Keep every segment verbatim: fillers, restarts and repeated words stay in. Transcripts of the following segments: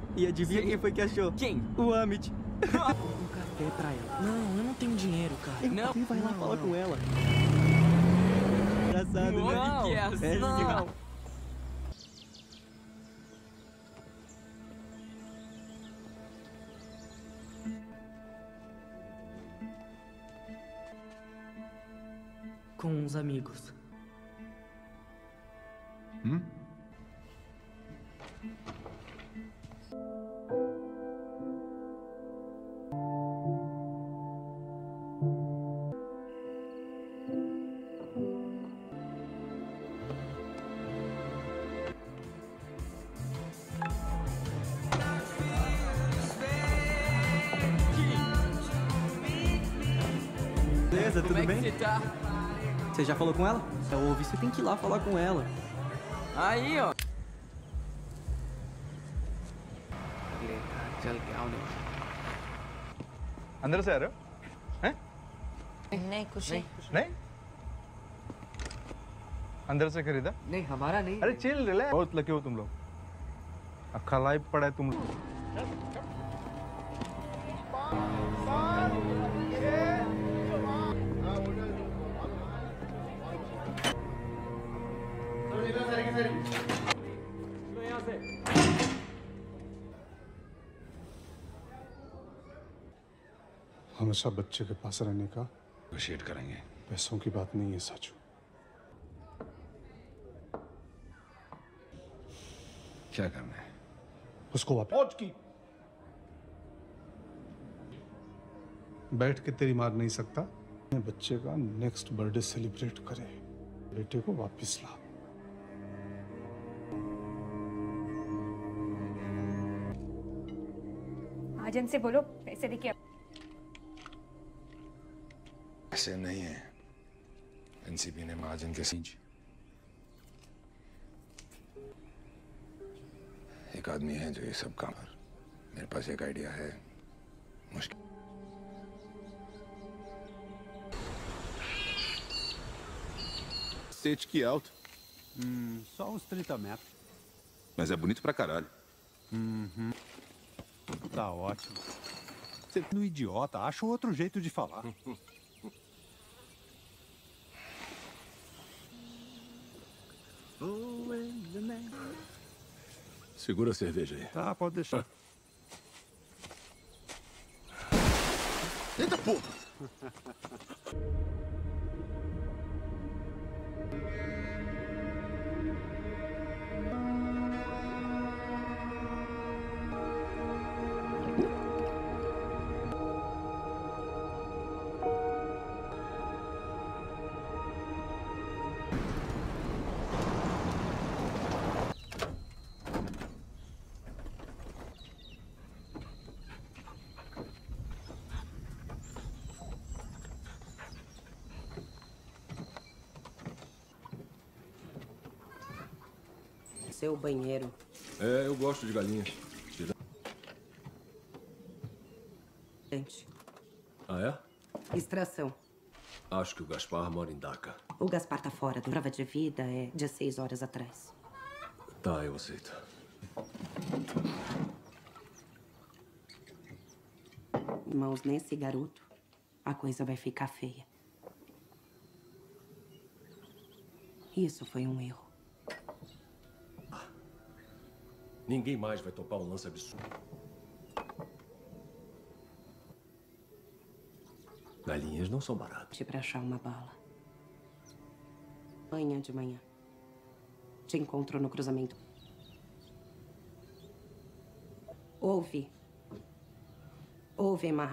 E adivinha quem foi que achou? Quem? O Amit. Um café pra ela. Não, eu não tenho dinheiro, cara. Não. Quem vai lá falar com ela? Engraçado, né? Não, que é assim, É, não. Com uns amigos. Hum? Beleza, tudo Como é bem? que você tá? Você já falou com ela? Eu ouvi, você tem que ir lá falar com ela. Aí, ó. अंदर से आ रहे हो? हैं? नहीं कुछ नहीं नहीं? अंदर से खरीदा? नहीं, हमारा नहीं। अरे चिल रिलैक्स। बहुत लकी हो तुम लोग। अक्खा लाइव पड़ा है तुम लोग। हमेशा बच्चे के पास रहने का नेगोशिएट करेंगे। पैसों की बात नहीं है साचू। क्या करना है? उसको वापस की बैठ के तेरी मार नहीं सकता। मैं बच्चे का नेक्स्ट बर्थडे सेलिब्रेट करे, बेटे को वापस ला। महाजन से बोलो पैसे देखिए। ऐसे नहीं है। एनसीबी ने महाजन के सींच। एक आदमी है जो ये सब काम कर। मेरे पास एक आइडिया है। मुश्किल Cacete, que alto. Hum, só uns trinta metros. Mas é bonito pra caralho. Uhum. Tá ótimo. Você é um idiota, acha outro jeito de falar. Segura a cerveja aí. Tá, pode deixar. Eita porra! Seu banheiro. É, eu gosto de galinha. Gente. Ah, é? Extração. Acho que o Gaspar mora em Dhaka. O Gaspar tá fora. A prova de vida é de seis horas atrás. Tá, eu aceito. Irmãos, nesse garoto, a coisa vai ficar feia. Isso foi um erro. Ninguém mais vai topar um lance absurdo. Galinhas não são baratas. Pra achar uma bala. Amanhã de manhã. Te encontro no cruzamento. Ouve. Ouve, Mar.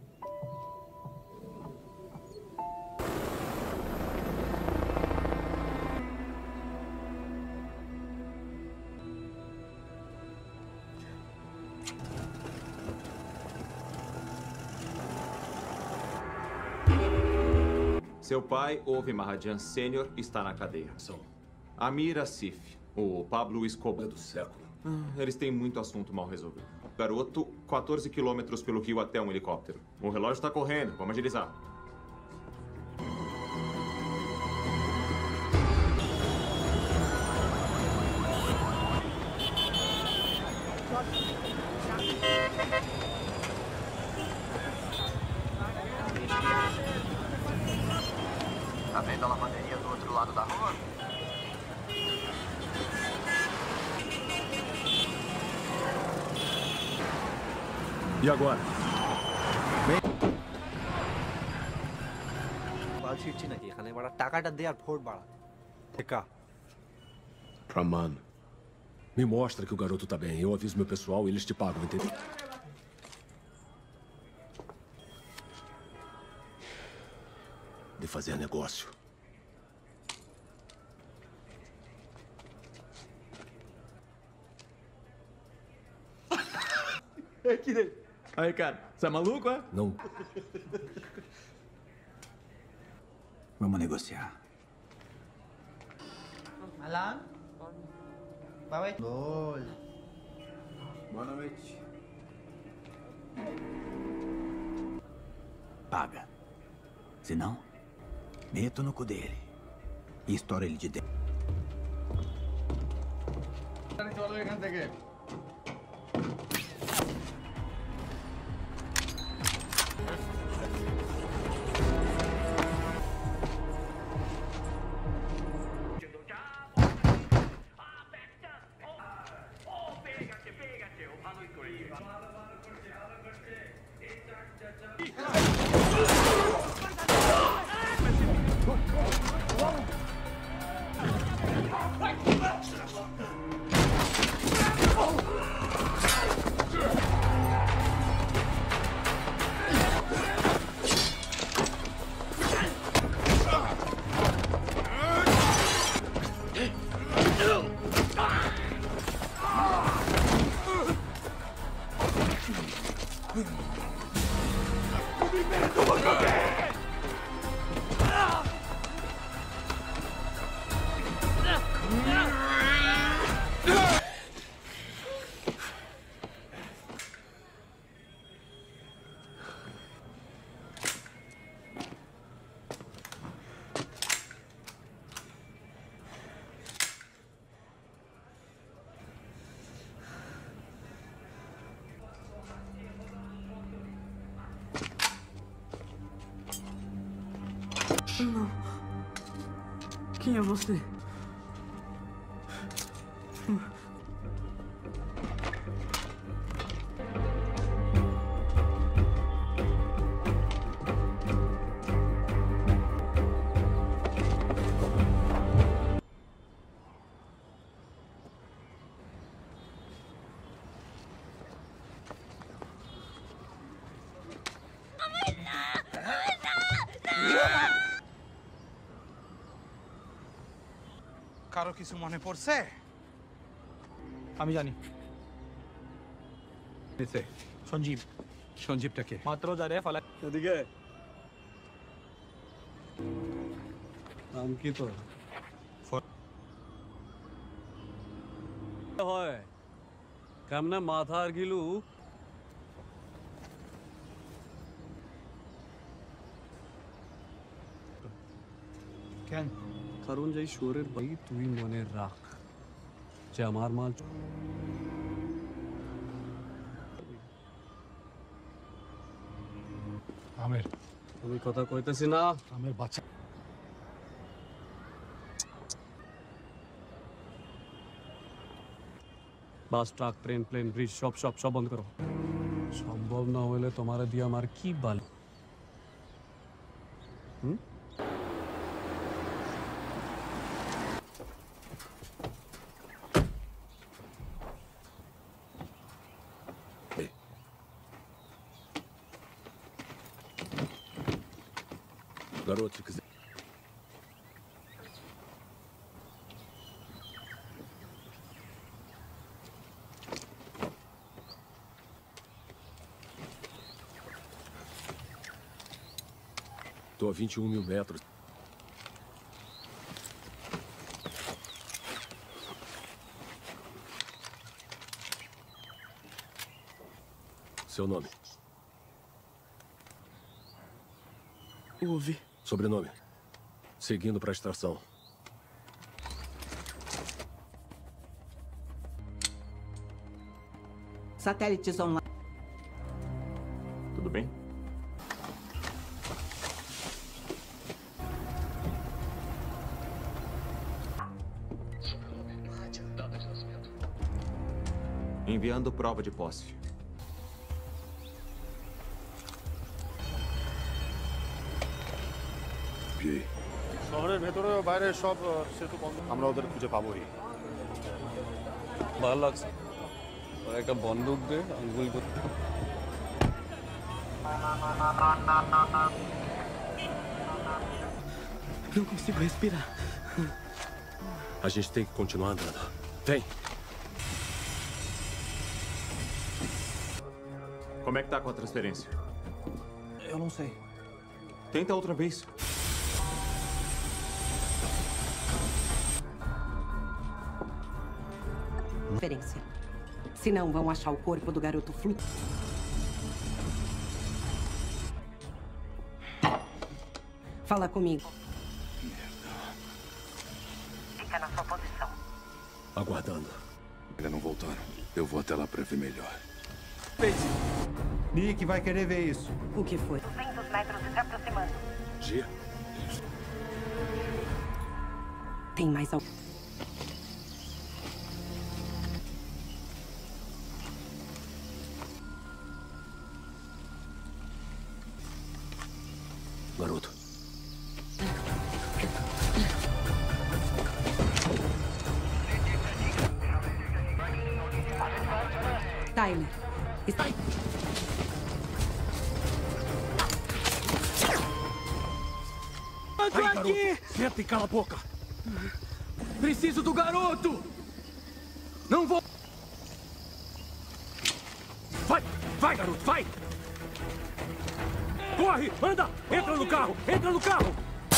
Seu pai, Ove Mahadian Sênior, está na cadeia. São Amir Asif, o Pablo Escobar. do século. Ah, eles têm muito assunto mal resolvido. Garoto, quatorze quilômetros pelo rio até um helicóptero. O relógio está correndo, vamos agilizar. Tá vendo a lavanderia do outro lado da rua? E agora? Praman. Me mostra que o garoto tá bem. Eu aviso meu pessoal e eles te pagam, entendeu? De fazer negócio. Aí, cara, você é maluco, é? Não. Vamos negociar. Alan? Boa noite. Boa noite. Paga. Se não, meto no cu dele e estouro ele de dentro. Não. Quem é você? কারো কিছু মনে পড়ছে? আমি জানি। নিচে সঞ্জীব। সঞ্জীবটাকে মাত্র জানে ফলা এদিকে নাম কি তোর? হয় কেমনে মাথার গিলু কেন? কারণ যেই শুয়োরের বাই তুই মনে রাখ যে আমার মাল আমের আমি কথা কইতেছি না আমের বাচ্চা bus truck train plane bridge সব সব সব বন্ধ করো সম্ভব না হলে তোমার দিয়ে আমার কি বাল হুম Garoto, se quiser. Tô a vinte e um mil metros. Seu nome? Ouvi. Sobrenome. Seguindo para a extração. Satélites online. bem? Enviando prova de posse. শহরের ভেতরে ও বাইরে সব সেতু বন্ধ আমরা ওদের খুঁজে পাবোই ভালো লাগছে আর একটা বন্দুক দে আঙ্গুল করতে Não consigo respirar. A gente tem que continuar andando. Vem. Como é que tá com a transferência? Eu não sei. Tenta outra vez. Transferência. Senão vão achar o corpo do garoto flutuando. Fala comigo. Fica na sua posição. Aguardando. Ainda não voltaram. Eu vou até lá pra ver melhor. Nick vai querer ver isso. O que foi? duzentos metros e se aproximando. Gia. Tem mais algum? Garoto. Tyler. Está... Eu tô Aí, aqui! garoto. Senta e cala a boca. Preciso do garoto! Não vou... Vai! Vai, garoto, vai! Corre! Anda! Entra no carro! Entra no carro!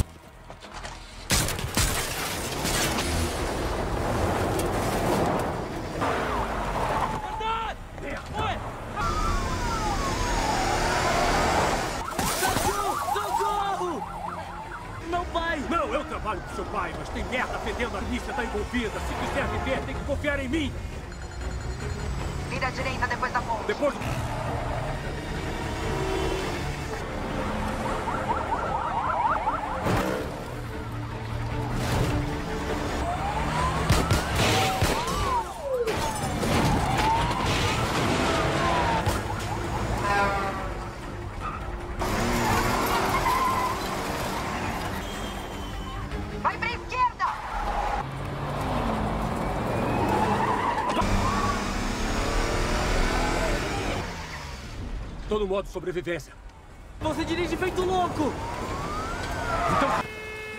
Socorro! Meu pai! Não, eu trabalho com seu pai, mas tem merda fedendo a polícia tá envolvida. Se quiser viver, tem que confiar em mim. Vira à direita depois da ponte. Depois... Vai pra esquerda! Tô no modo sobrevivência. Você dirige feito louco! Então...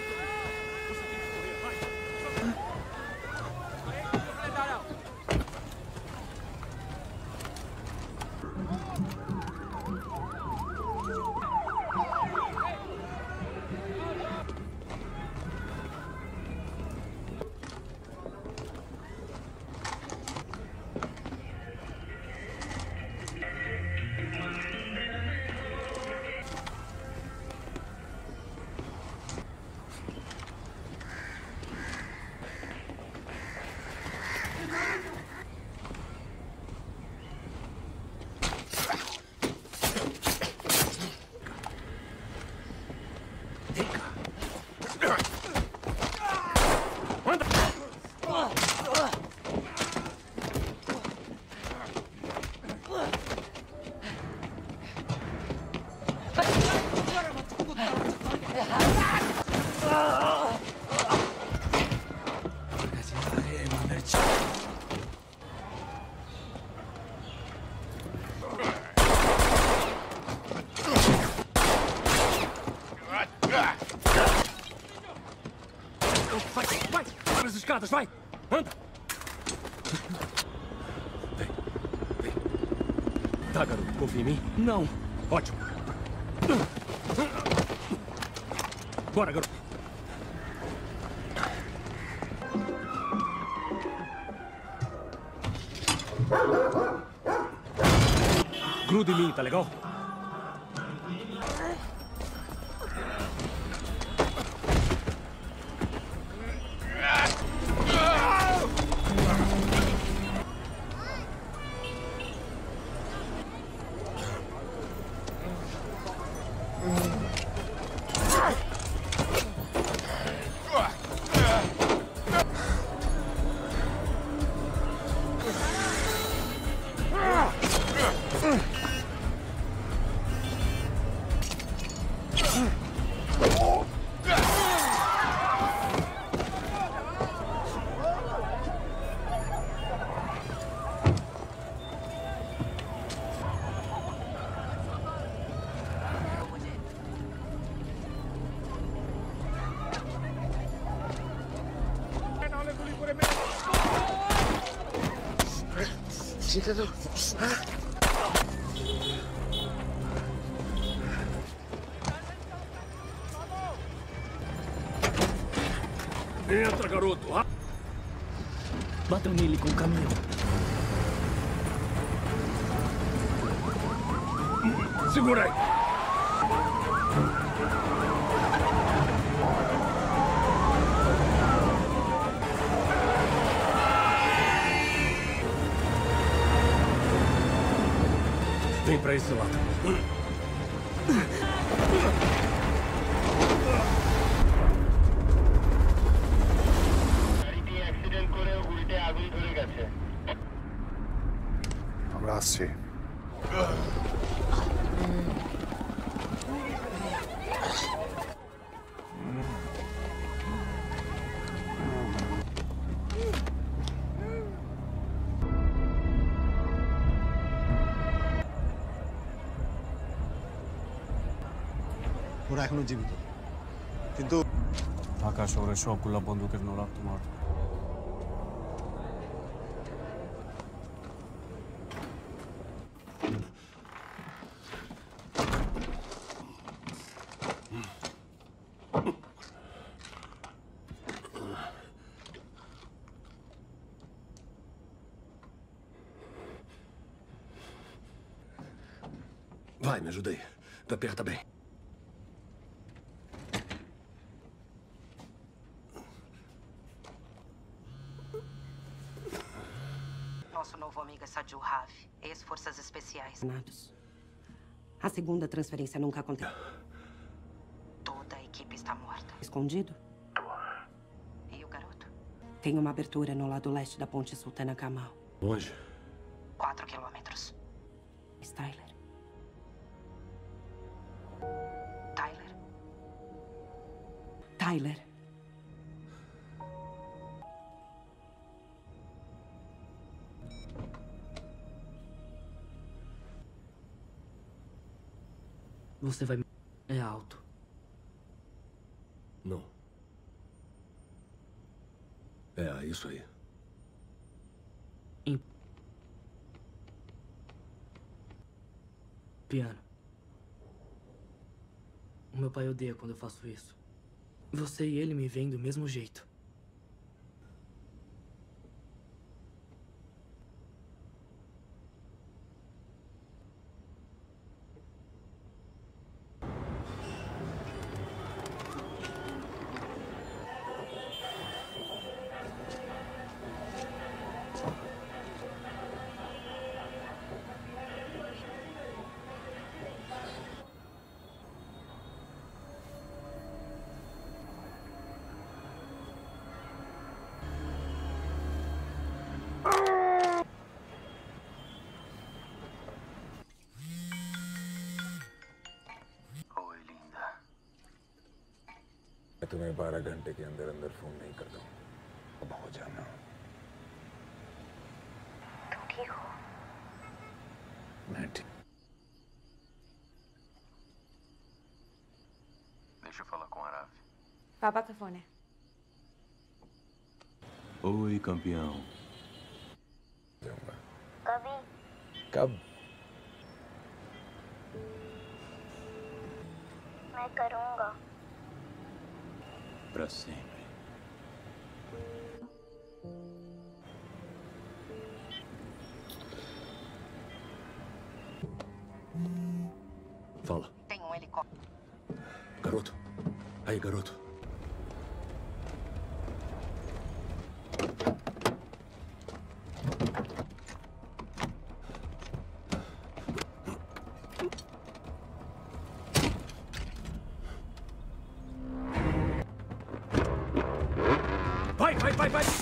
Vai, vai! Abre as escadas, vai! Anda! Vem, vem. Tá, garoto, confia em mim? Não. Ótimo. Bora, garoto. Gruda em mim, tá legal? Entra, garoto! Batam nele com o caminhão. Segura aí! Vem pra esse lado. আমরা আসছি ওরা এখনো জীবিত কিন্তু ঢাকা শহরের সবগুলা বন্দুকের নোলা তোমার। Vai, me ajuda aí. Aperta bem. Nosso novo amigo é Sadil Rav, ex-forças especiais. A segunda transferência nunca aconteceu. Toda a equipe está morta. Escondido? E o garoto? Tem uma abertura no lado leste da ponte Sultana Kamal. Longe? Quatro quilômetros. Tyler. Tyler. Tyler. Você vai... É alto. Não. É, isso aí. Em... Piano. O meu pai odeia quando eu faço isso. Você e ele me veem do mesmo jeito. मैं तुम्हें बारह घंटे के अंदर अंदर फोन नहीं करता हूँ। अब हो जाना। तुम ठीक हो? मैं ठीक। Deixa eu falar com o Arav. Papa telefone. Oi, campeão. Gabi. कब? मैं करूँगा. Pra sempre. Fala. Tem um helicóptero. Garoto. Aí, garoto. Vai, vai, vai, vai!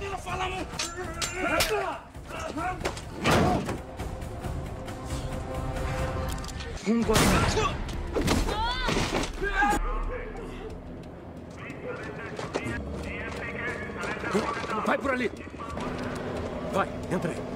Vai por ali! Vai, entra aí.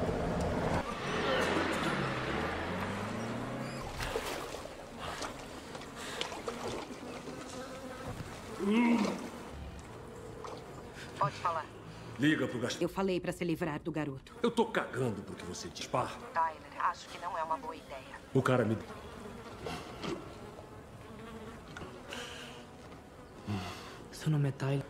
Pode falar. Liga pro Gaspar. Eu falei pra se livrar do garoto. Eu tô cagando pro que você diz, pá. Tyler, acho que não é uma boa ideia. O cara me... Seu nome é Tyler?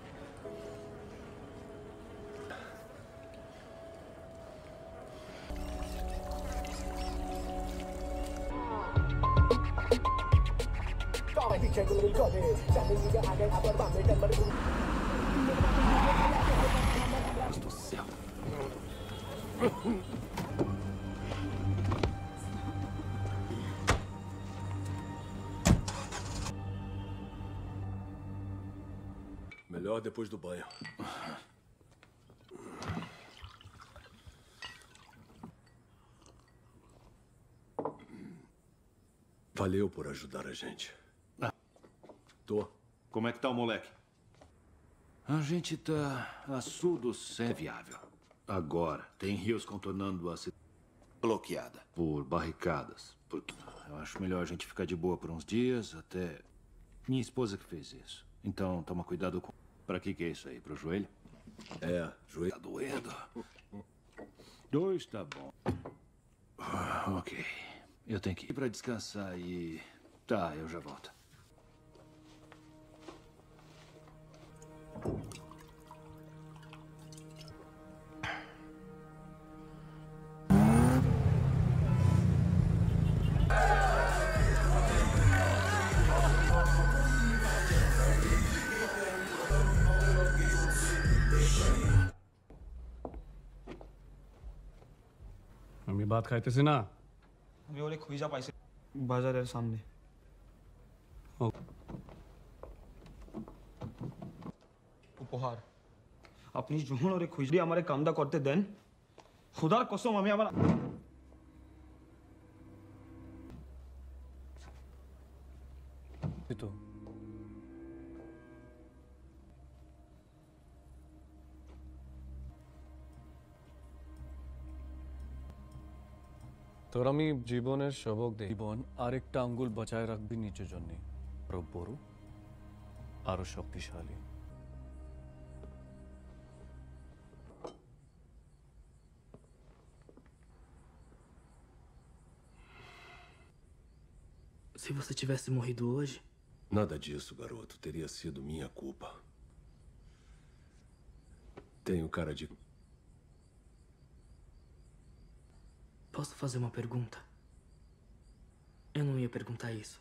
Deus do céu. Melhor depois do banho. Valeu por ajudar a gente. Tô. Como é que tá o moleque? A gente tá assudo sem viável. Agora, tem rios contornando a cidade bloqueada por barricadas. Porque eu acho melhor a gente ficar de boa por uns dias, até minha esposa que fez isso. Então, toma cuidado com... Pra que que é isso aí? Pro joelho? É, joelho. Tá doendo. Dois tá bom. Ah, ok. Eu tenho que ir pra descansar e... Tá, eu já volto. আমি ভাত খাইতেছি না আমি ওরে খুঁজা পাইছি বাজারের সামনে উপহার আপনি যখন ওরে খুঁজলি আমারে কামটা করতে দেন খোদার কসম আমি আমার তো তোর আমি জীবনের সবক দেই জীবন আরেকটা আঙ্গুল বাঁচায় রাখবি নিজের জন্য আরো বড় আরো শক্তিশালী Se você tivesse morrido hoje... Nada disso, garoto. Teria sido minha culpa. Tenho cara de... Posso fazer uma pergunta? Eu não ia perguntar isso.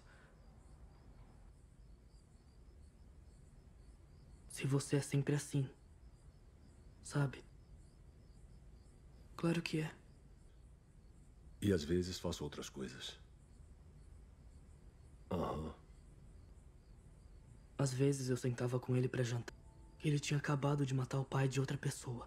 Se você é sempre assim, sabe? Claro que é. E às vezes faço outras coisas. Aham. Às vezes eu sentava com ele pra jantar. Ele tinha acabado de matar o pai de outra pessoa.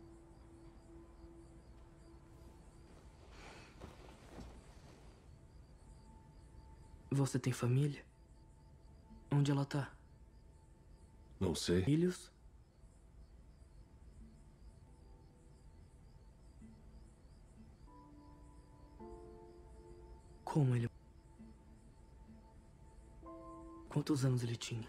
Você tem família? Onde ela tá? Não sei. Filhos? Como ele... Quantos anos ele tinha?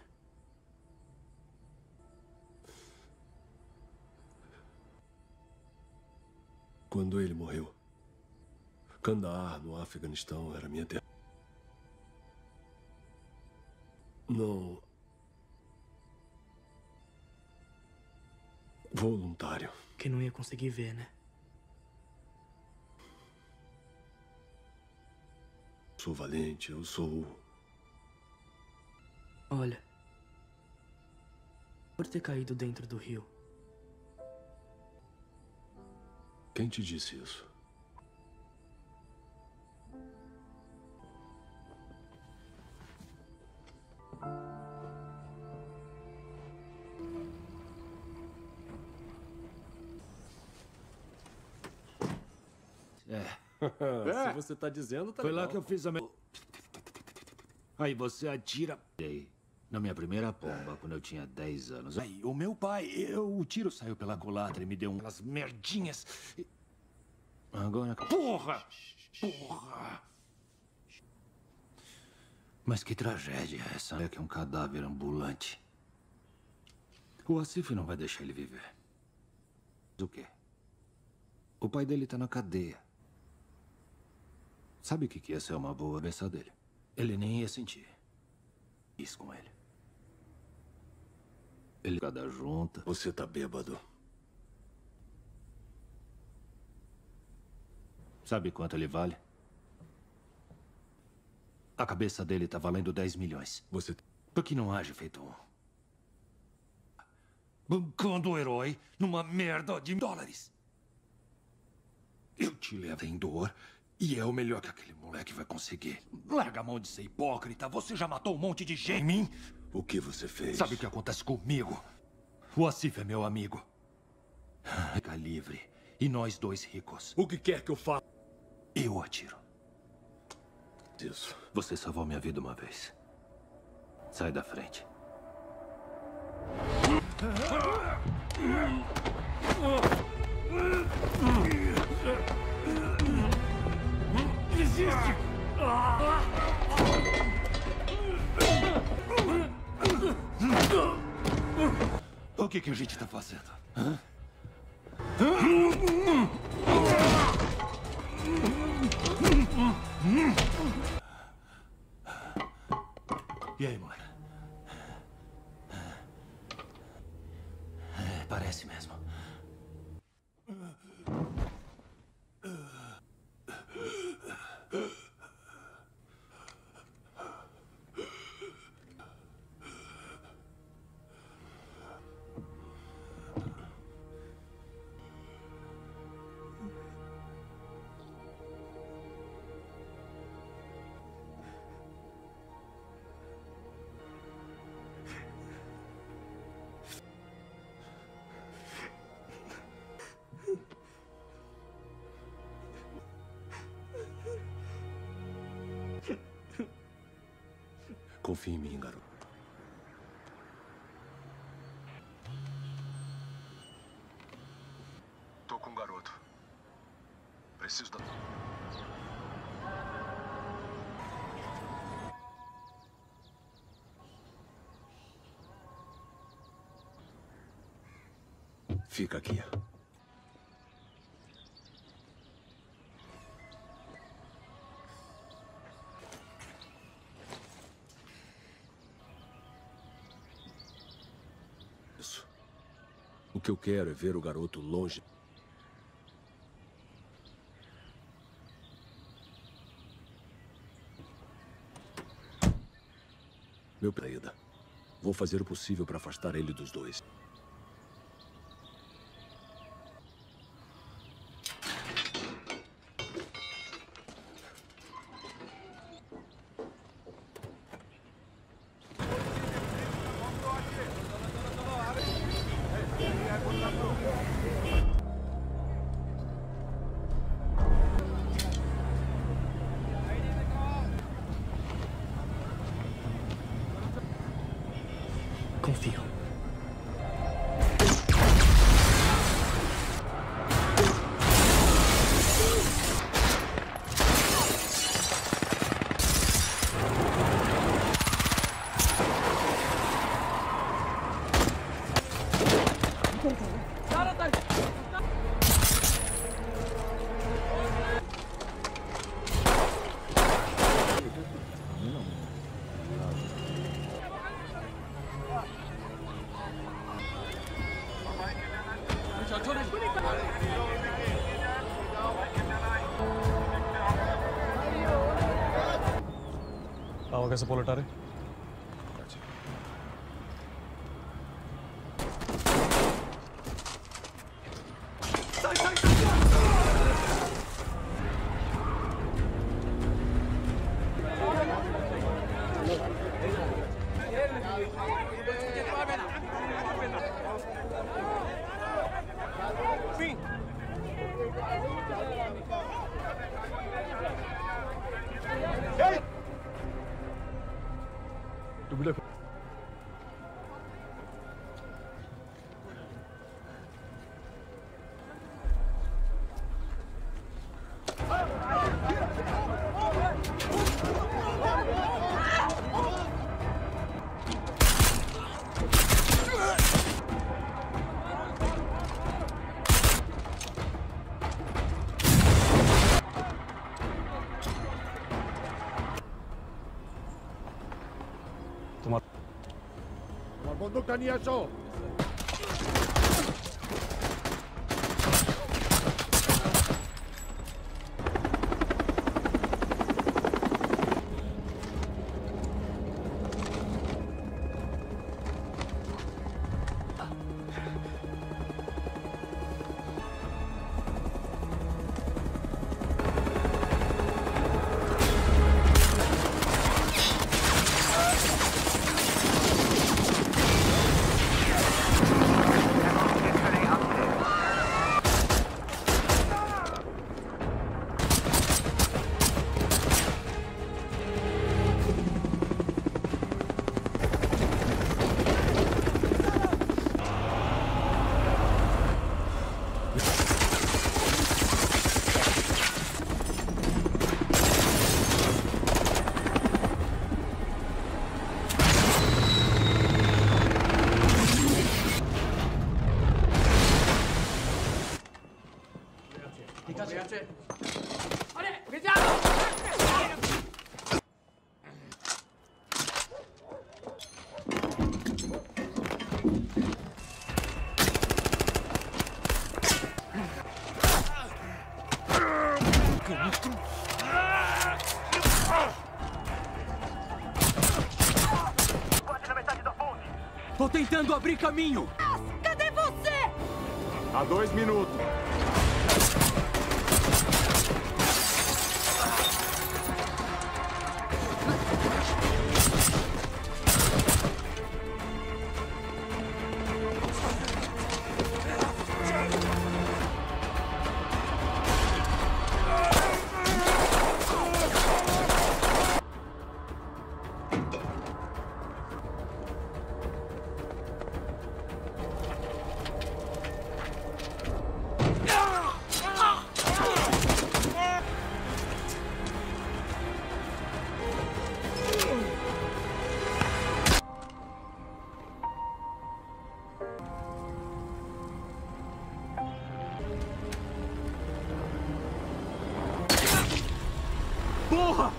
Quando ele morreu, Kandahar, no Afeganistão, era minha terra. Não... Voluntário. Que não ia conseguir ver, né? Sou valente, eu sou... Olha, por ter caído dentro do rio. Quem te disse isso? É. Se você tá dizendo, tá Foi lá legal. que eu fiz a minha... Aí você atira... Aí, na minha primeira pomba, quando eu tinha dez anos. Aí, o meu pai, eu, o tiro saiu pela culatra e me deu umas merdinhas. E- Agora... Porra! Porra! Mas que tragédia essa. É que é um cadáver ambulante. O Asif não vai deixar ele viver. O quê? O pai dele tá na cadeia. Sabe o que que ia ser uma boa cabeça dele? Ele nem ia sentir isso com ele. Ele cada junta. Você tá bêbado. Sabe quanto ele vale? A cabeça dele tá valendo dez milhões. Você... Por que não age feito um? Bancando o herói numa merda de dólares. Eu te levo em dor e é o melhor que aquele moleque vai conseguir. Larga a mão de ser hipócrita. Você já matou um monte de gente. Em mim? O que você fez? Sabe o que acontece comigo? O Asif é meu amigo. Fica livre. E nós dois ricos. O que quer que eu faça? Eu atiro. Isso. Você salvou minha vida uma vez. Sai da frente. Desiste! O que que a gente tá fazendo? Hã? E aí, moleque? É, parece mesmo. Confia em mim, garoto. Tô com um garoto. Preciso da... Fica aqui. Isso. O que eu quero é ver o garoto longe. Meu traída. Vou fazer o possível para afastar ele dos dois. Confio. आओ कैसे पलटा रहे Sim. conducta Niasho! Tô tentando abrir caminho! Cadê você? Há dois minutos. Porra!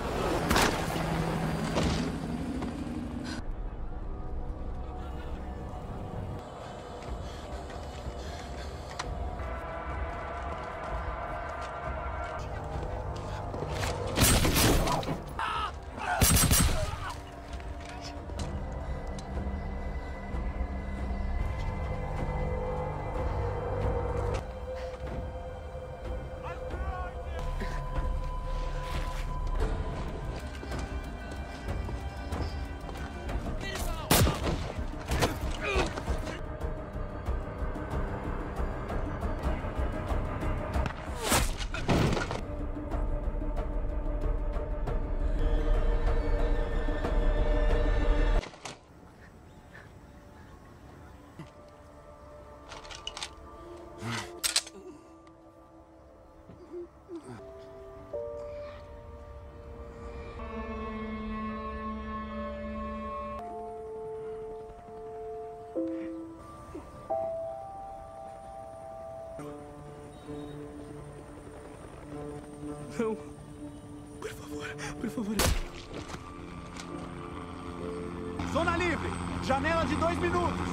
Não. Por favor, por favor. Zona livre! Janela de dois minutos!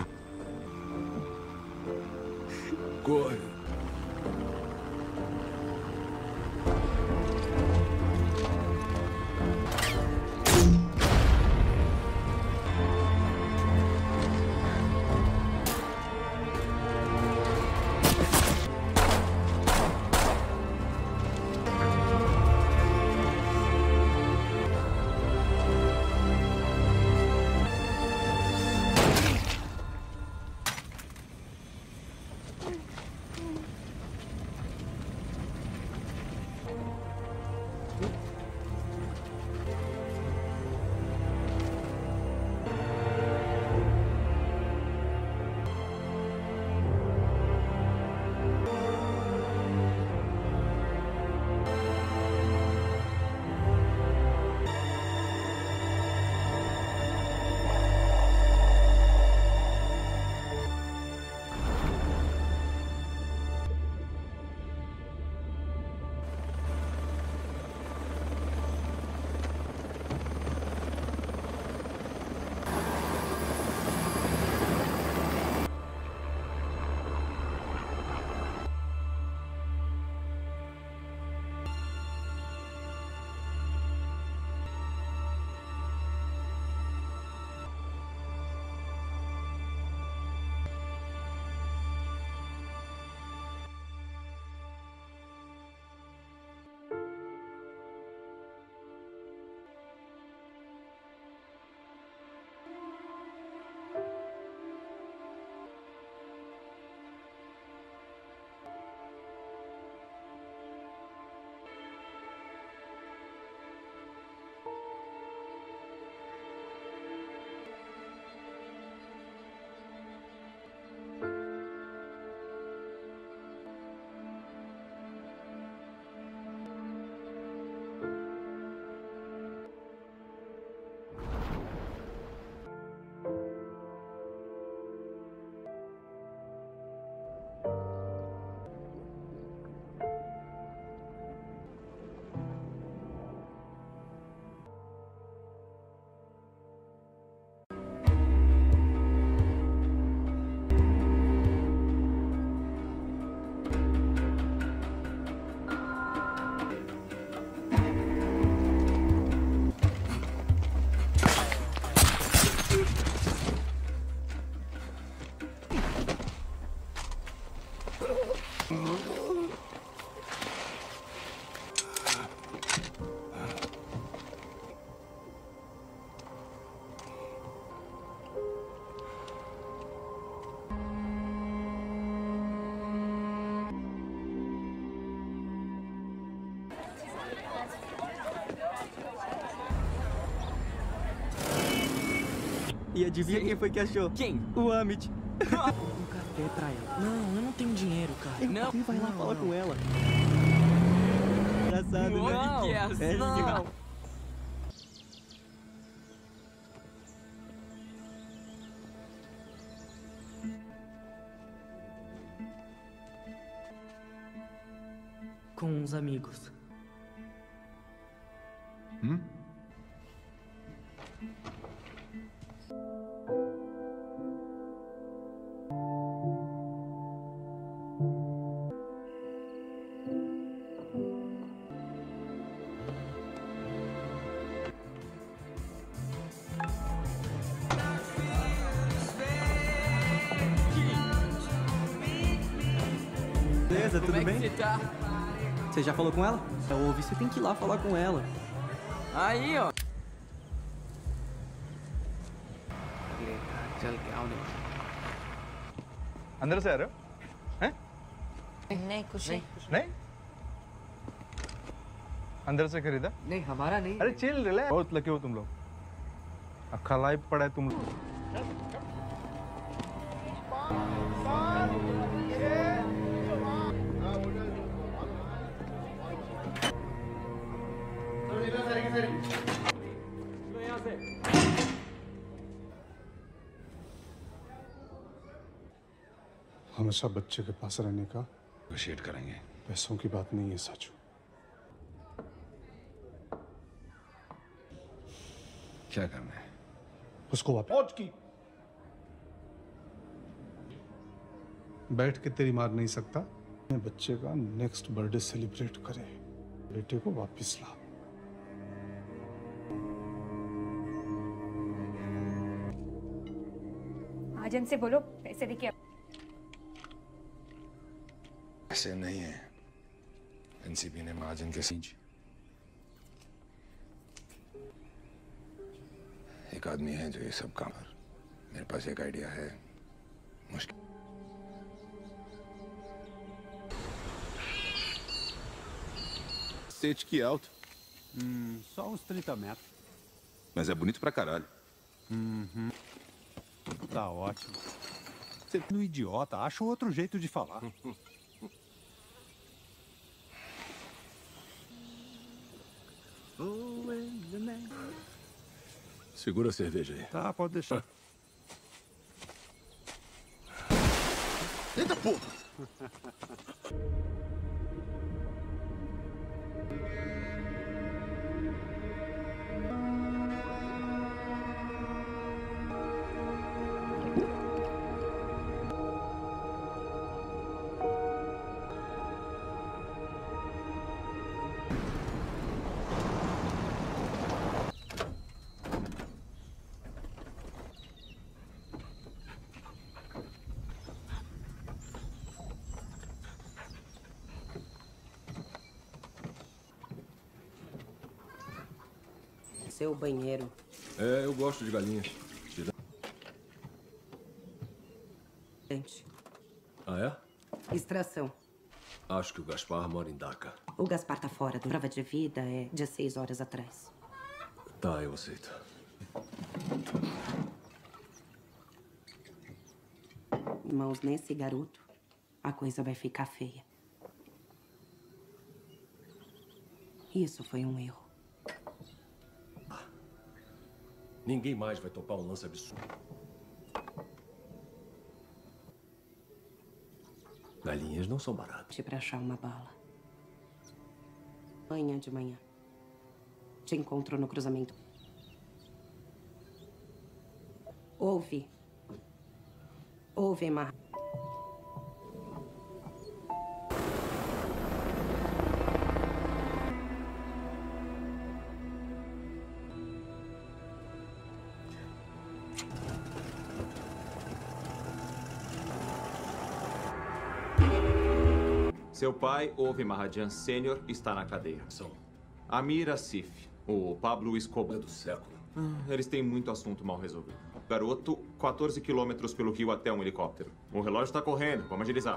Corre. E adivinha quem foi que achou? Quem? O Amit. Um café pra ela. Não, eu não tenho dinheiro, cara. Não. Ele vai lá Não, falar não. com ela. Engraçado, Não, né? que é assim? É, Não. Com uns amigos. Hum? Beleza, Como tudo é que bem? você tá? Você já falou com ela? Eu ouvi, você tem que ir lá falar com ela. Aí, ó. अंदर से आ रहे हो हैं नहीं कुछ नहीं नहीं अंदर से खरीदा नहीं हमारा नहीं अरे चिल रिलैक्स बहुत लकी हो तुम लोग अक्खा लाइव पड़ा है तुम लोग हमेशा बच्चे के पास रहने का नेगोशिएट करेंगे पैसों की बात नहीं है साचू। क्या करना है उसको वापस की बैठ के तेरी मार नहीं सकता। मैं बच्चे का नेक्स्ट बर्थडे सेलिब्रेट करे, बेटे को वापस ला। महाजन से बोलो पैसे देके ऐसे नहीं है। एनसीबी ने महाजन के सींच एक आदमी है जो ये सब काम कर। मेरे पास एक आइडिया है, मुश्किल Cacete, que alto. Hum, só uns trinta metros. Mas é bonito pra caralho. Uhum. Tá ótimo. Você no idiota, acha outro jeito de falar. Segura a cerveja aí. Tá, pode deixar. Eita porra! Seu banheiro. É, eu gosto de galinha. Gente, Ah, é? extração. Acho que o Gaspar mora em Dhaka. O Gaspar tá fora. A prova de vida é de seis horas atrás. Tá, eu aceito. Irmãos, nesse garoto, a coisa vai ficar feia. Isso foi um erro. Ninguém mais vai topar um lance absurdo. Galinhas não são baratas. Pra achar uma bala. Amanhã de manhã. Te encontro no cruzamento. Ouve. Ouve, Mar. Seu pai, Ove Mahadian Sênior, está na cadeia. São Amir Asif, o Pablo Escobar. do século. Ah, Eles têm muito assunto mal resolvido. Garoto, quatorze quilômetros pelo rio até um helicóptero. O relógio está correndo, vamos agilizar.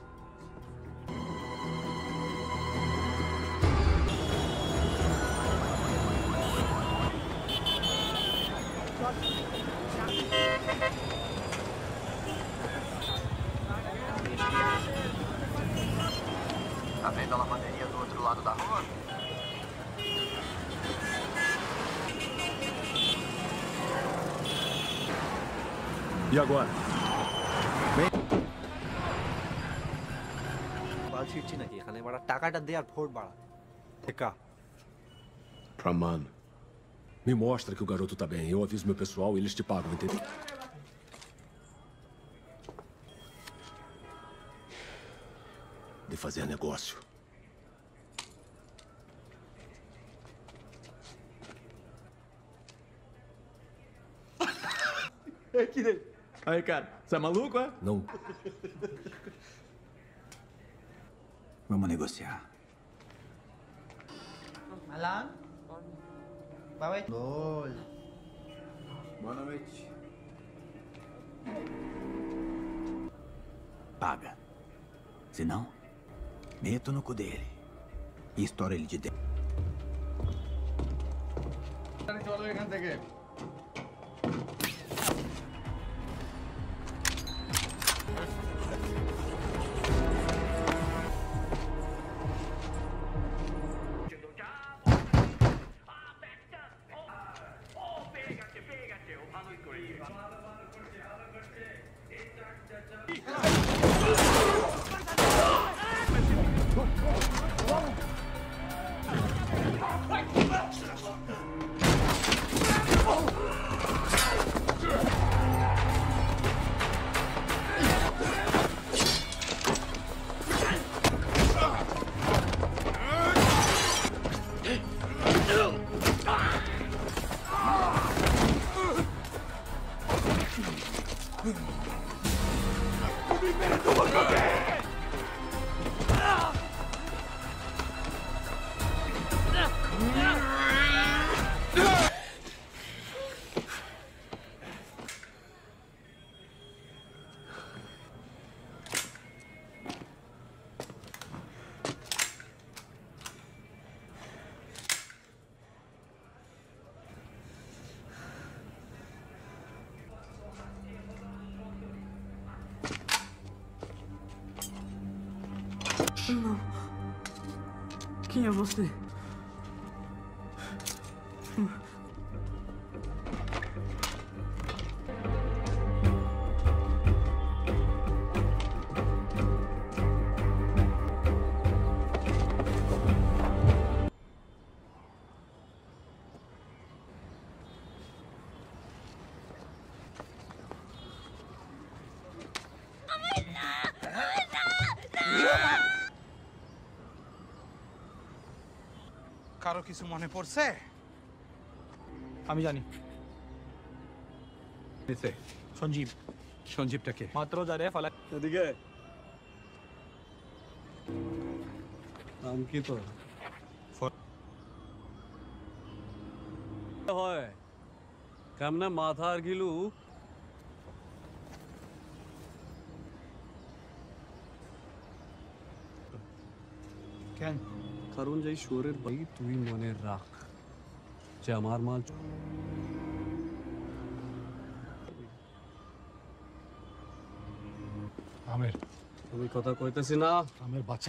Tá vendo a lavanderia do outro lado da rua? E agora? বাল ছিড়ছি নাকি এখানে বাড়া টাকাটা দে আর ভোট বাড়া টেকা Praman. Me mostra que o garoto tá bem. Eu aviso meu pessoal e eles te pagam, entendeu? De fazer negócio. que dele. Aí, cara, você é maluco, é? Não. Vamos negociar. Alan? Boa noite. Gol. Boa noite. Paga. Se não, meto no cu dele e estoura ele de dentro. চলো এখান থেকে Não. Quem é você? কারো কিছু মনে পড়ছে? আমি জানি নিচে সঞ্জীব সঞ্জীবটাকে মাত্র যারে ফালাক এদিকে নাম কি তোর হয় কেমনে মাথার গিলু কেন কারণ যেই শুয়োরের ভাই তুই মনে রাখ যে আমার মাল আমের আমি কথা কইতেছি না আমের বাচ্চা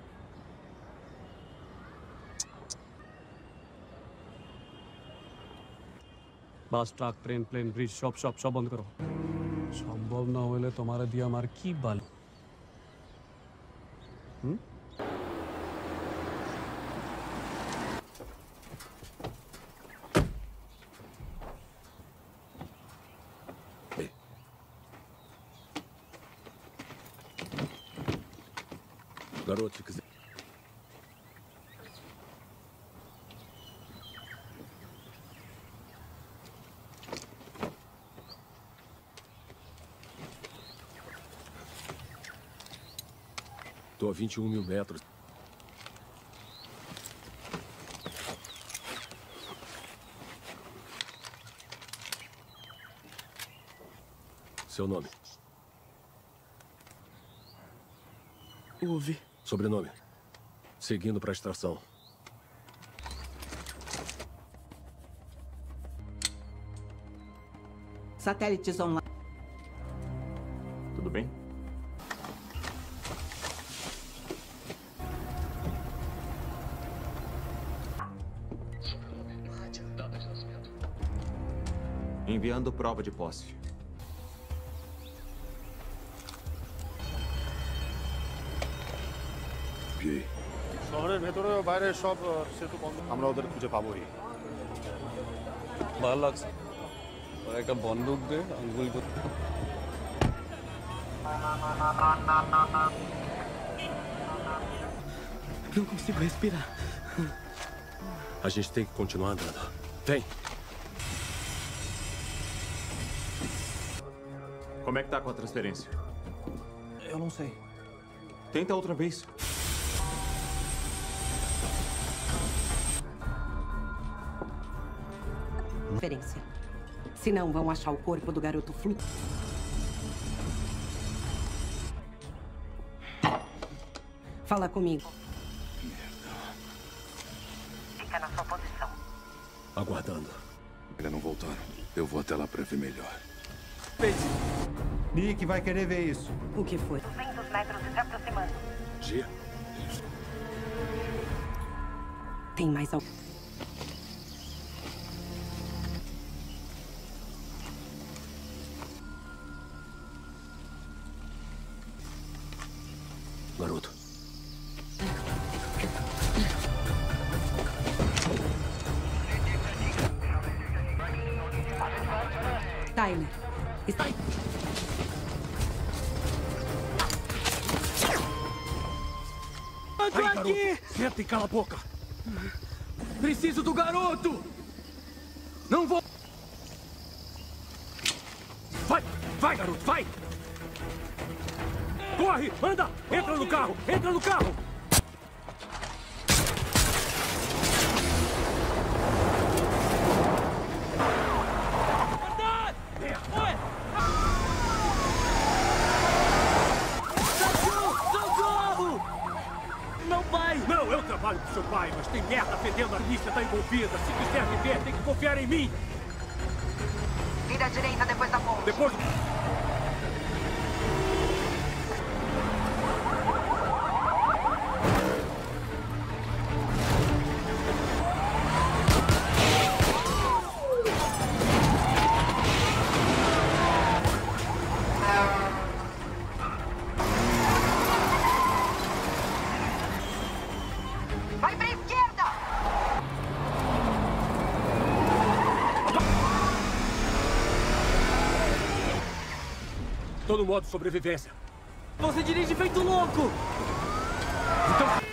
bus truck train plane bridge সব সব সব বন্ধ করো সম্ভব না হলে তোমারে দিয়ে আমার কি বাল হুম Garoto, se quiser. Tô a vinte e um mil metros. Seu nome? Ouve. Sobrenome? Seguindo para a extração. Satélites online. Tudo bem? Enviando prova de posse. শহরের ভেতরে ও বাইরে সব আহ, সেতু বন্ধ আমরা ওদের খুঁজে পাবোই ভালো লাগছে আর একটা বন্দুক দে আঙ্গুল করতে Não consigo respirar. A gente tem que continuar andando. Vem. Como é que tá com a transferência? Eu não sei. Tenta outra vez. Referência. Senão vão achar o corpo do garoto flu. Fala comigo. Fica na sua posição. Aguardando. Ainda não voltaram. Eu vou até lá para ver melhor. Nick vai querer ver isso. O que foi? duzentos metros e se aproximando. Gia? Tem mais algum? Garoto. Tyler. Está aí. Eu tô Aí, aqui! Senta e cala a boca. Preciso do garoto! Não vou... Vai! Vai, garoto, vai! Corre! Anda! Entra no carro! Entra no carro! Socorro! Não, pai! Não, eu trabalho com seu pai, mas tem merda fedendo, a polícia tá envolvida. Se quiser viver, tem que confiar em mim. Vira à direita depois da ponte. Depois... Vai pra esquerda! Tô no modo sobrevivência. Você dirige feito louco! Então...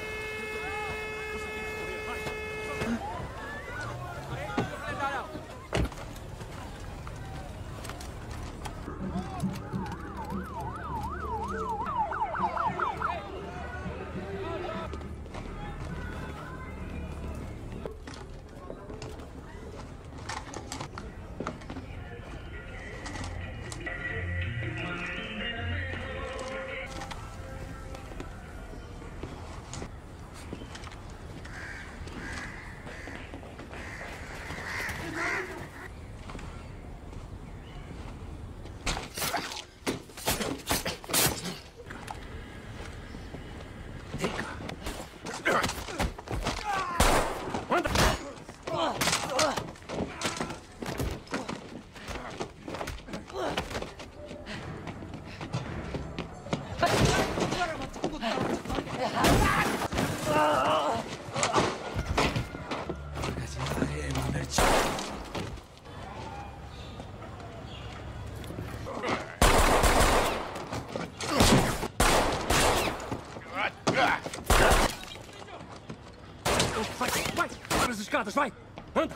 Vai, vai! Para as escadas, vai! Anda!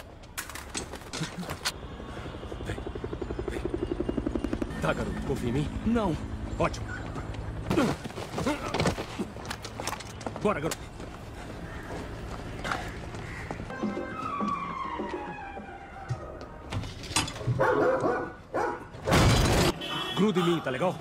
Vem, vem. Tá, garoto, confia em mim? Não. Ótimo. Bora, garoto. Gruda em mim, tá legal?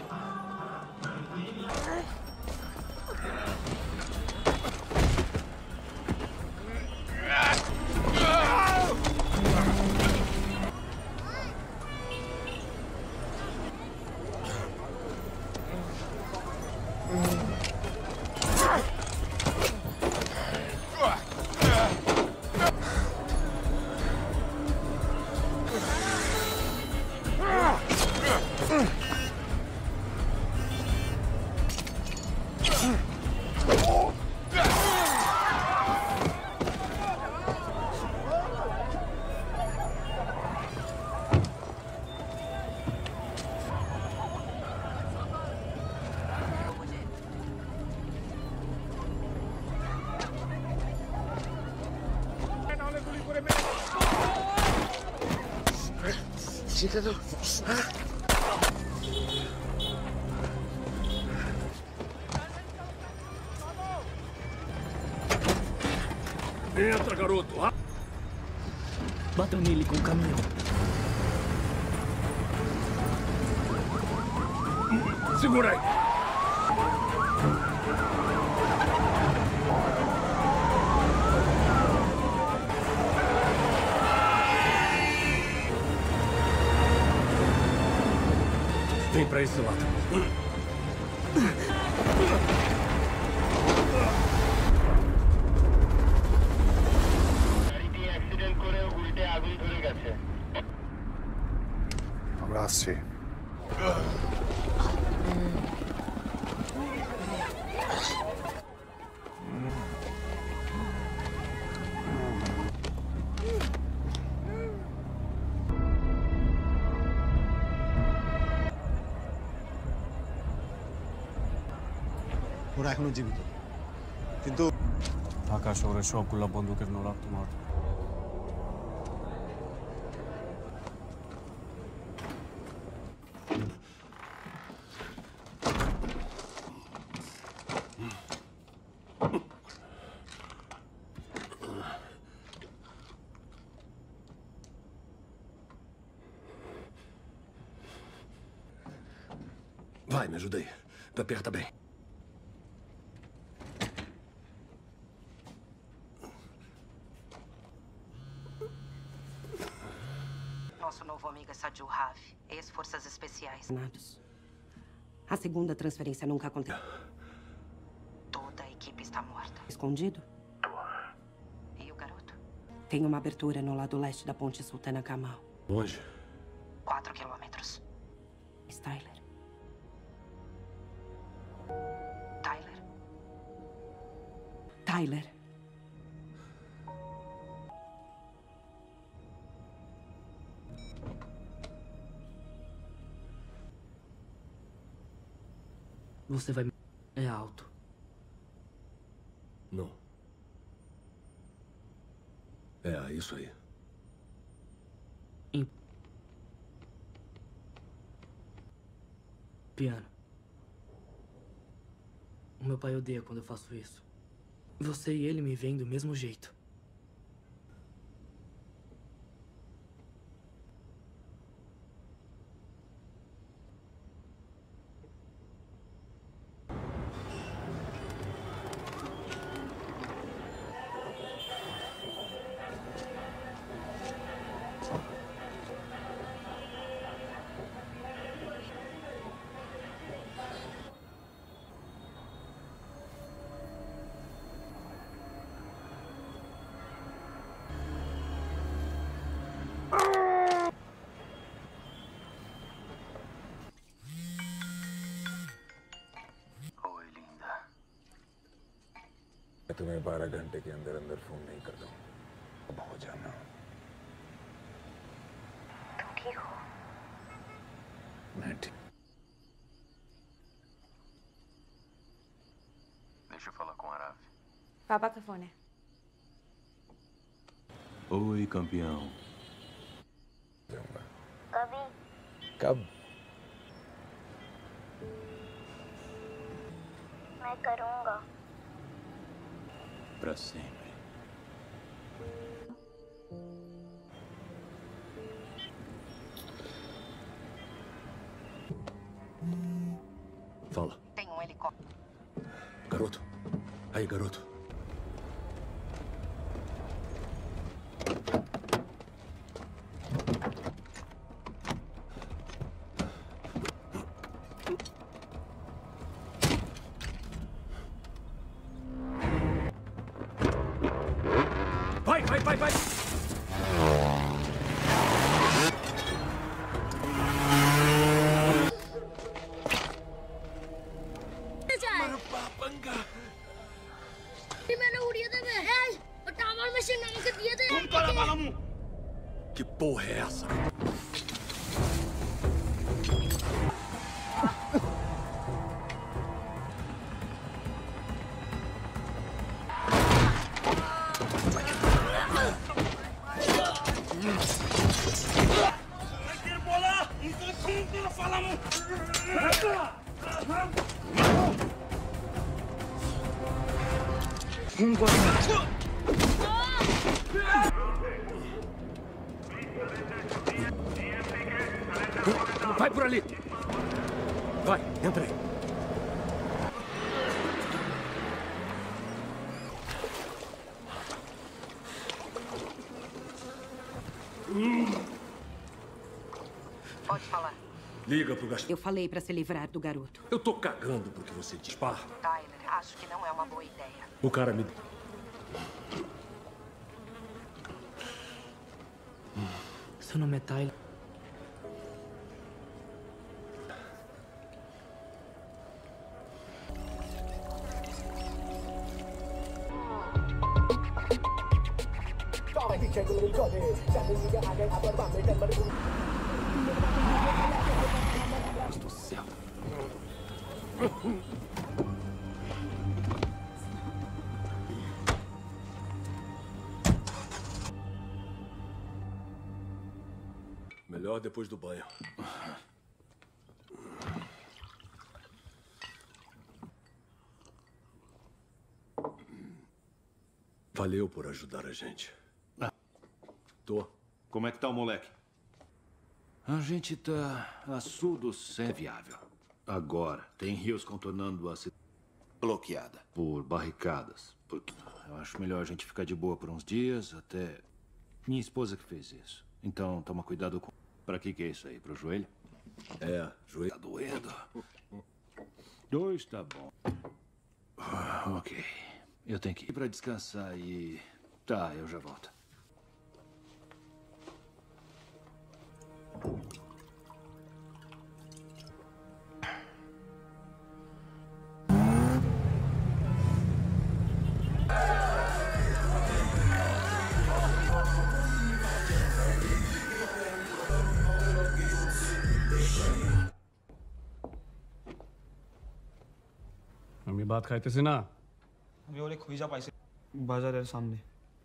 Entra, garoto! Batam nele com o caminhão. Segura aí! Vem pra esse lado. আমরা আসছি ওরা এখনো জীবিত কিন্তু ঢাকা শহরের সবগুলা বন্দুকের নোড়া তোমার। Vai, me ajuda aí. Aperta bem. Nosso novo amigo é Sadhu Rav, ex-forças especiais. A segunda transferência nunca aconteceu. Toda a equipe está morta. Escondido? E o garoto? Tem uma abertura no lado leste da ponte Sultana Kamal. Onde? Quatro quilômetros. Tyler. Tyler. Tyler. Você vai... É alto. Não. É, isso aí. Em... Piano. O meu pai odeia quando eu faço isso. Você e ele me veem do mesmo jeito. मैं तुम्हें बारह घंटे के अंदर अंदर फोन नहीं करता हूँ। अब हो जाना। तुम ठीक हो? मैं ठीक। Deixa eu falar com o Arav. पापा का फोन है। Oi, campeão. कभी कब? मैं करूँगा। Pra sempre. Aí, garoto. Vai, vai, vai, vai! Que porra é essa? Vai por ali! Vai, entra aí. Pode falar. Liga pro Gaston. Eu falei pra se livrar do garoto. Eu tô cagando pro que você diz, pá. Tyler, acho que não é uma boa ideia. O cara me... Seu nome é Tyler? Deus do céu. Melhor depois do banho. Valeu por ajudar a gente. Tô. Como é que tá o moleque? A gente tá a sul do Sé viável. Agora, tem rios contornando a cidade bloqueada por barricadas. Porque eu acho melhor a gente ficar de boa por uns dias, até minha esposa que fez isso. Então, toma cuidado com... Pra que que é isso aí? Pro joelho? É, joelho. Tá doendo. Dois tá bom. Ah, ok. Eu tenho que ir pra descansar e... Tá, eu já volto. আমি ভাত খাইতেছি না আমি ওরে খুঁজা পাইছি বাজারের সামনে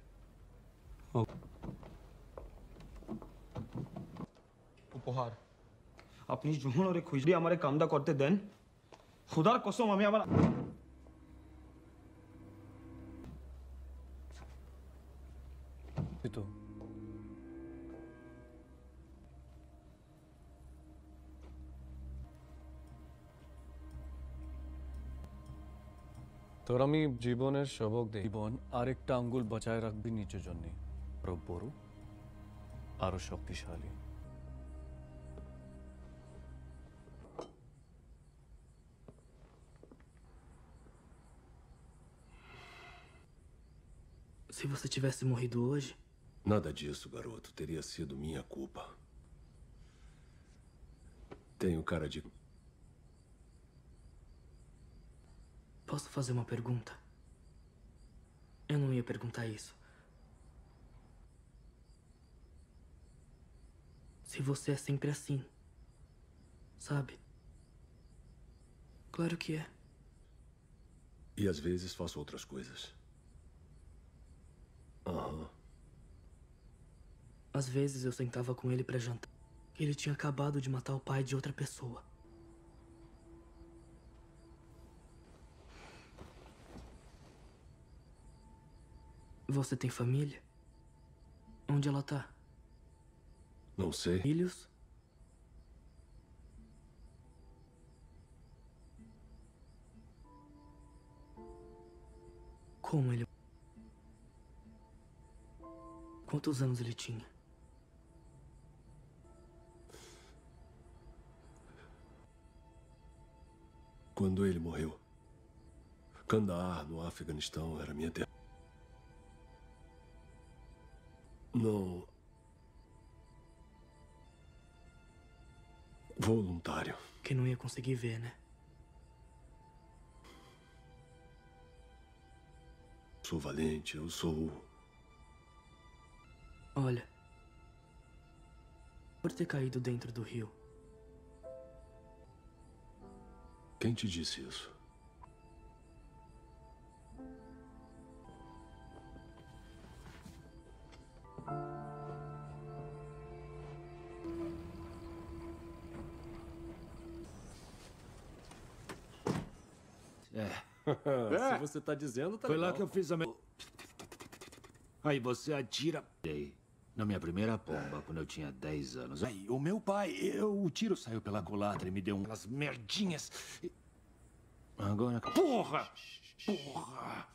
উপহার আপনি যখন ওরে খুঁজলি আমারে কামটা করতে দেন খুদার কসম আমি আমার তো তোর আমি জীবনের সবক দেই জীবন আরেকটা আঙ্গুল বাঁচায় রাখবি নিচের জন্য আরো বড় আরো শক্তিশালী Se você tivesse morrido hoje... Nada disso, garoto. Teria sido minha culpa. Tenho cara de... Posso fazer uma pergunta? Eu não ia perguntar isso. Se você é sempre assim, sabe? Claro que é. E às vezes faço outras coisas. Aham. Às vezes eu sentava com ele pra jantar. Ele tinha acabado de matar o pai de outra pessoa. Você tem família? Onde ela tá? Não sei. Filhos? Como ele... Quantos anos ele tinha? Quando ele morreu, Kandahar, no Afeganistão, era minha terra. Não... Voluntário. Que não ia conseguir ver, né? Sou valente, eu sou... Olha... Por ter caído dentro do rio. Quem te disse isso? É. Se você tá dizendo, tá Foi lá legal. que eu fiz a minha... Aí você atira... Aí, na minha primeira pomba, quando eu tinha dez anos. Aí, o meu pai, eu, o tiro saiu pela culatra e me deu umas merdinhas. E... Agora... Porra! Porra!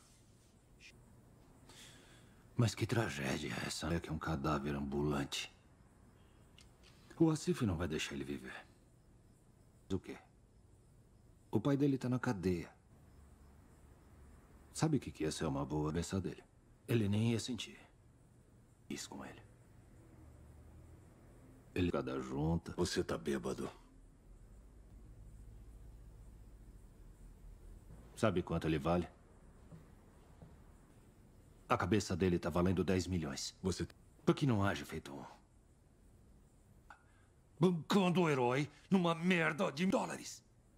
Mas que tragédia essa, é que é um cadáver ambulante. O Asif não vai deixar ele viver. O quê? O pai dele tá na cadeia. Sabe o que ia ser uma boa cabeça dele? Ele nem ia sentir isso com ele. Ele cada junta. Você tá bêbado. Sabe quanto ele vale? A cabeça dele tá valendo dez milhões. Você... Por que não age feito um? Bancando o herói numa merda de dólares.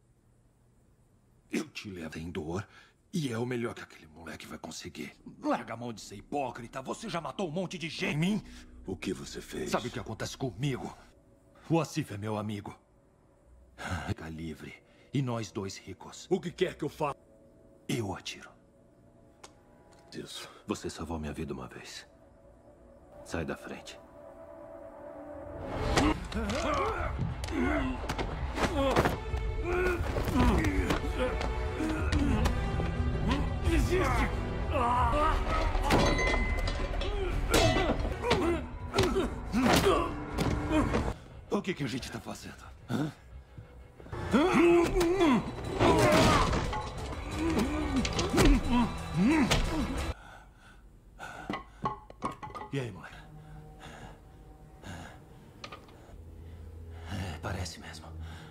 Eu te levo em dor e é o melhor que aquele moleque vai conseguir. Larga a mão de ser hipócrita. Você já matou um monte de gente em mim. O que você fez? Sabe o que acontece comigo? O Asif é meu amigo. Fica livre. E nós dois ricos. O que quer que eu faça? Eu atiro. Isso. Você salvou minha vida uma vez. Sai da frente. Desiste! O que que a gente tá fazendo? Hã? E aí, mãe? É, parece mesmo.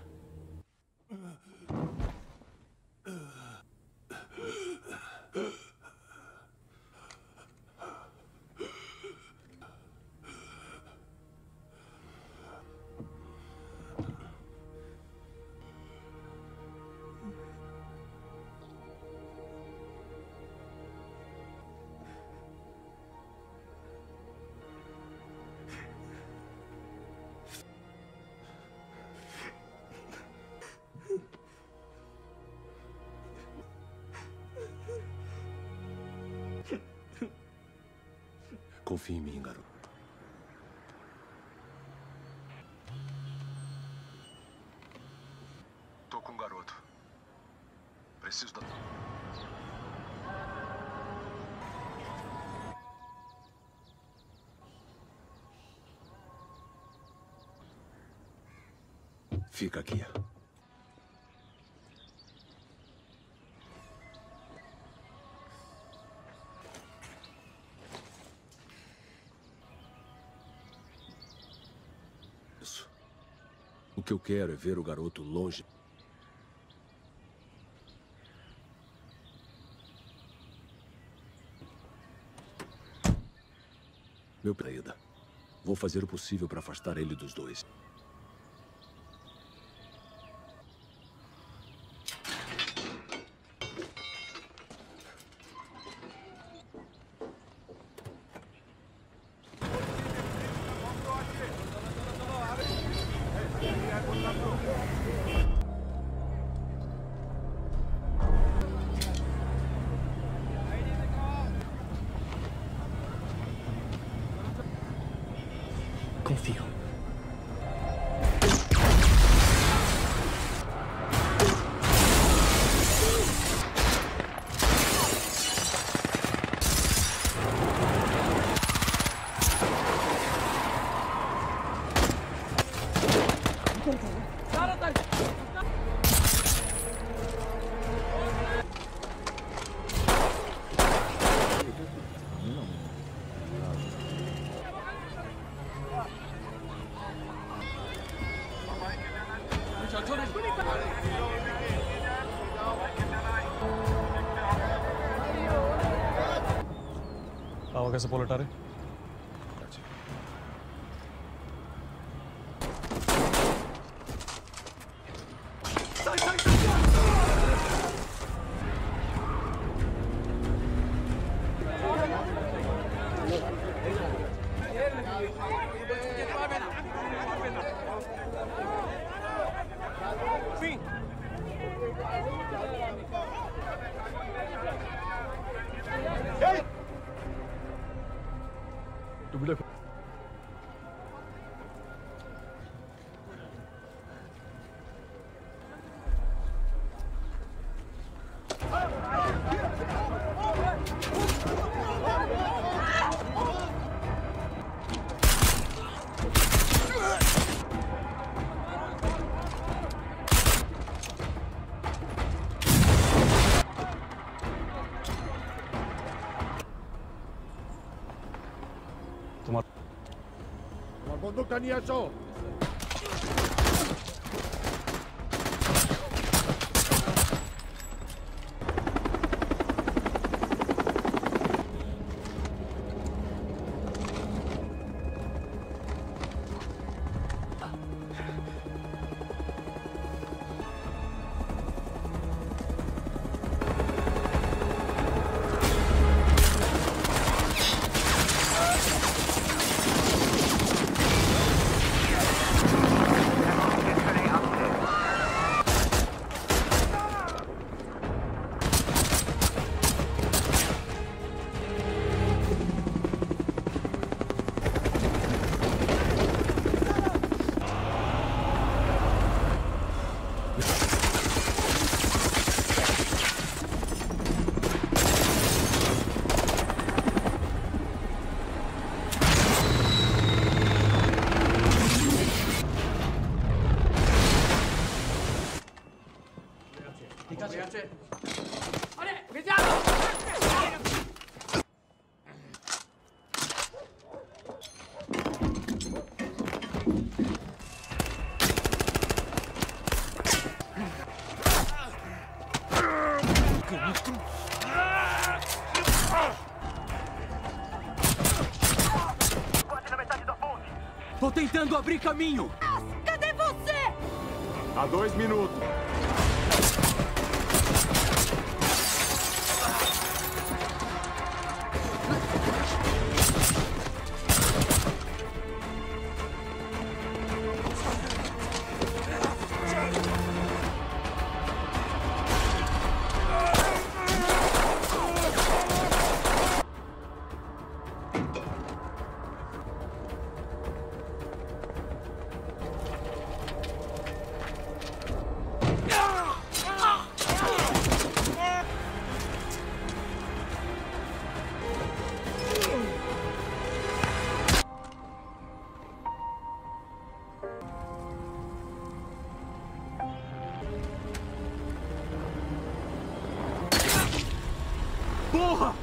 Confia em mim, garoto. Tô com um garoto. Preciso da... Fica aqui. Isso. O que eu quero é ver o garoto longe. Meu praída. Vou fazer o possível para afastar ele dos dois. Confio. Estava कैसे पलटा रे? তোমার বন্দুকটা নিয়ে আসো। Tô tentando abrir caminho! Cadê você? Há dois minutos. Porra!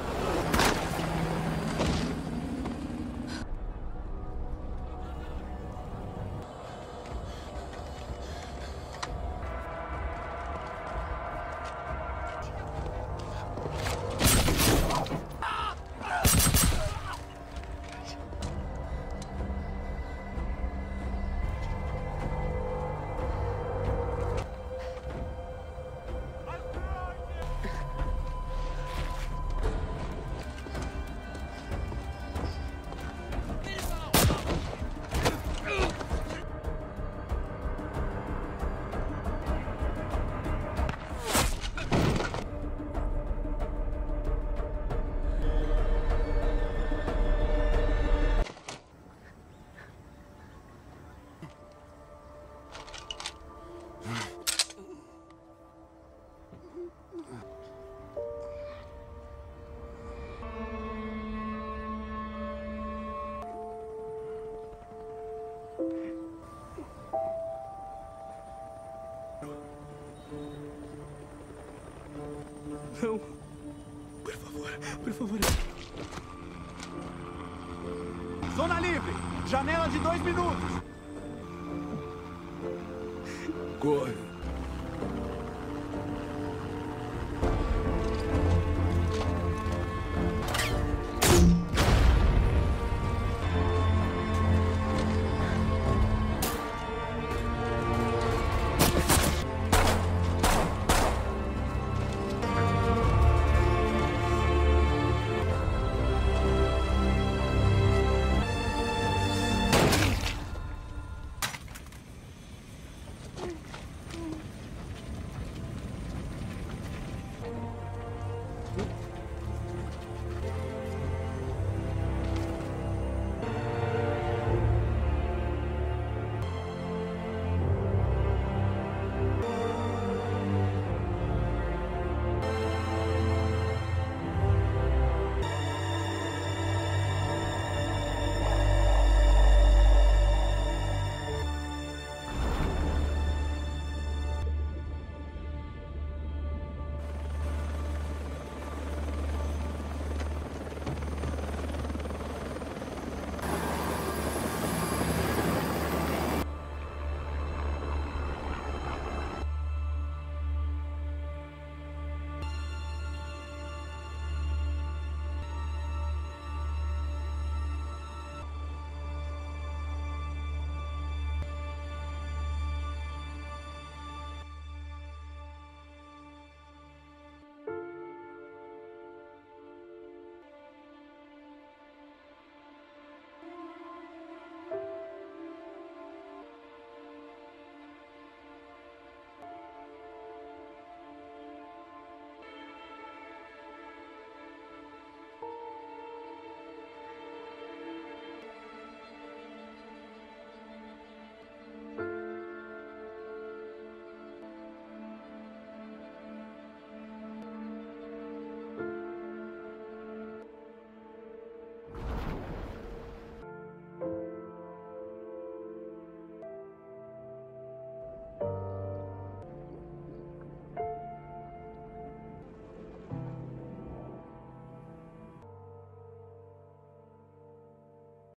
Não. Por favor, por favor. Zona livre! Janela de dois minutos! Corre.